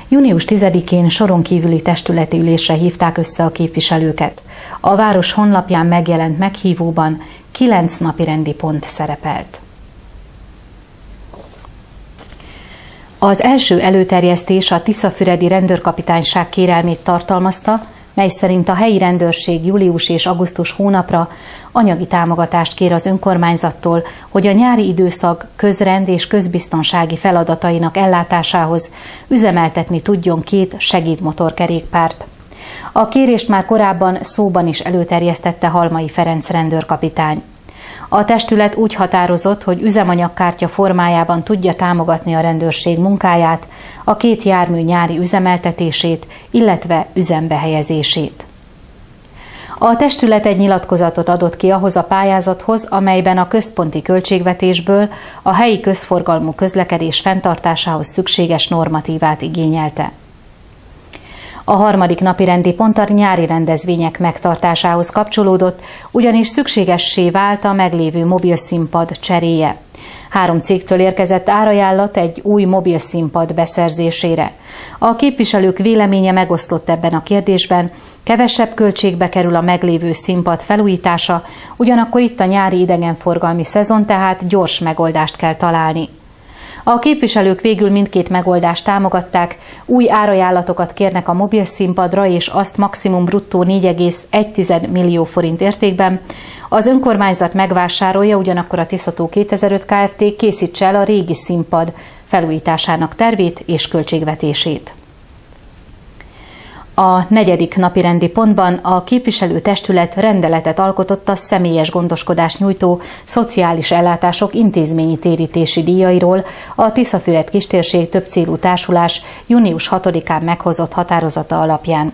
Június 10-én soron kívüli testületi ülésre hívták össze a képviselőket. A város honlapján megjelent meghívóban 9 napirendi pont szerepelt. Az első előterjesztés a Tiszafüredi rendőrkapitányság kérelmét tartalmazta, mely szerint a helyi rendőrség július és augusztus hónapra anyagi támogatást kér az önkormányzattól, hogy a nyári időszak közrend és közbiztonsági feladatainak ellátásához üzemeltetni tudjon 2 segédmotorkerékpárt. A kérést már korábban szóban is előterjesztette Halmai Ferenc rendőrkapitány. A testület úgy határozott, hogy üzemanyagkártya formájában tudja támogatni a rendőrség munkáját, a 2 jármű nyári üzemeltetését, illetve üzembe helyezését. A testület egy nyilatkozatot adott ki ahhoz a pályázathoz, amelyben a központi költségvetésből a helyi közforgalmú közlekedés fenntartásához szükséges normatívát igényelte. A harmadik napirendi pont a nyári rendezvények megtartásához kapcsolódott, ugyanis szükségessé vált a meglévő mobilszínpad cseréje. 3 cégtől érkezett árajánlat egy új mobilszínpad beszerzésére. A képviselők véleménye megosztott ebben a kérdésben, kevesebb költségbe kerül a meglévő színpad felújítása, ugyanakkor itt a nyári idegenforgalmi szezon, tehát gyors megoldást kell találni. A képviselők végül mindkét megoldást támogatták, új árajánlatokat kérnek a mobilszínpadra, és azt maximum bruttó 4,1 millió forint értékben. Az önkormányzat megvásárolja, ugyanakkor a Tiszató 2005 Kft. Készítse el a régi színpad felújításának tervét és költségvetését. A 4. napirendi pontban a képviselőtestület rendeletet alkotott a személyes gondoskodást nyújtó szociális ellátások intézményi térítési díjairól a Tiszafüred Kistérség Többcélú Társulás június 6-án meghozott határozata alapján.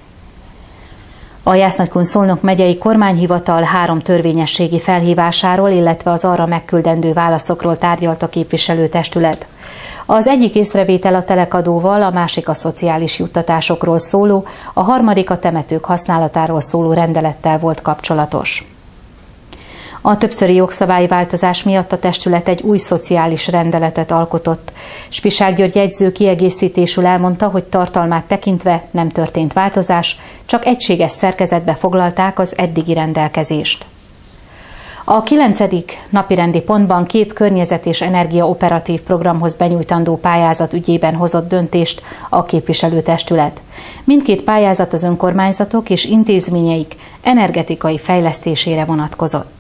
A Jász-Nagykun-Szolnok megyei kormányhivatal 3 törvényességi felhívásáról, illetve az arra megküldendő válaszokról tárgyalt a képviselőtestület. Az egyik észrevétel a telekadóval, a másik a szociális juttatásokról szóló, a harmadik a temetők használatáról szóló rendelettel volt kapcsolatos. A többszöri jogszabályváltozás miatt a testület egy új szociális rendeletet alkotott. Spiság György jegyző kiegészítésül elmondta, hogy tartalmát tekintve nem történt változás, csak egységes szerkezetbe foglalták az eddigi rendelkezést. A 9. napirendi pontban 2 környezet- és energia operatív programhoz benyújtandó pályázat ügyében hozott döntést a képviselőtestület. Mindkét pályázat az önkormányzatok és intézményeik energetikai fejlesztésére vonatkozott.